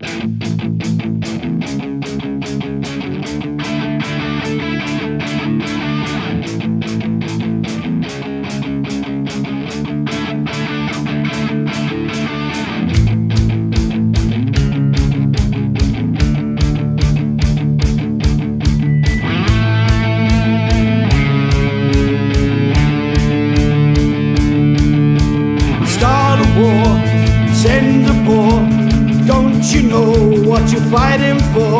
Send the war. Don't you know what you're fighting for?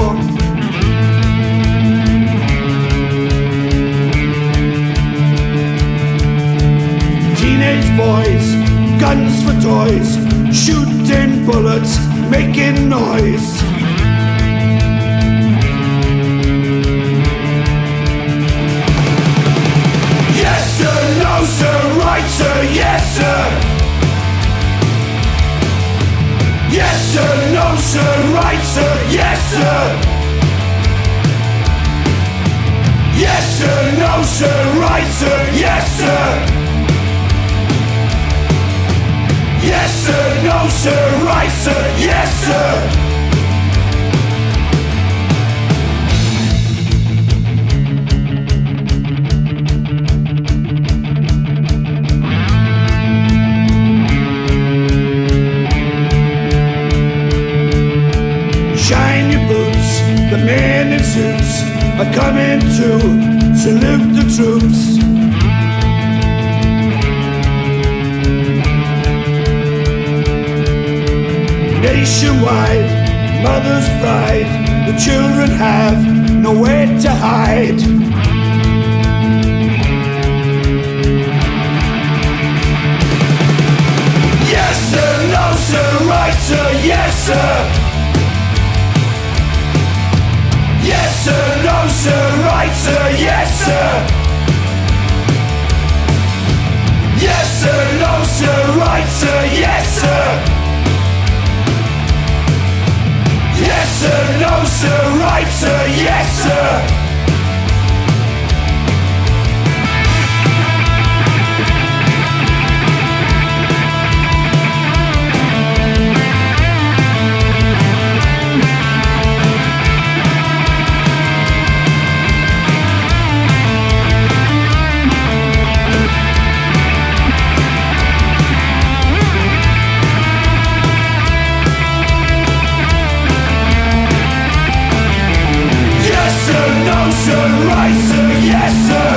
Teenage boys, guns for toys, shooting bullets, making noise. Yes sir, no sir, right sir, yes sir. Yes sir, no sir, right sir, yes sir. Yes sir, no sir, right sir, yes sir. Yes sir, no sir, right sir, yes sir. Shine your boots, the men in suits are coming to salute the troops. Nationwide, mother's pride, the children have nowhere to hide. Yes sir, no sir, right sir, yes sir. Yes sir, no sir, right sir, yes sir. Yes sir, no sir, right sir, yes sir. Yes sir, no sir, right sir, yes sir. No sir, right sir, yes sir.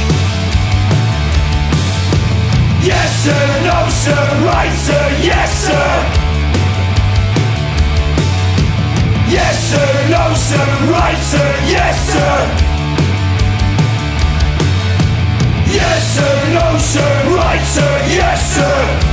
Yes sir, no sir, right sir, yes sir. Yes sir, no sir, right sir, yes sir. Yes sir, no sir, right sir, yes sir.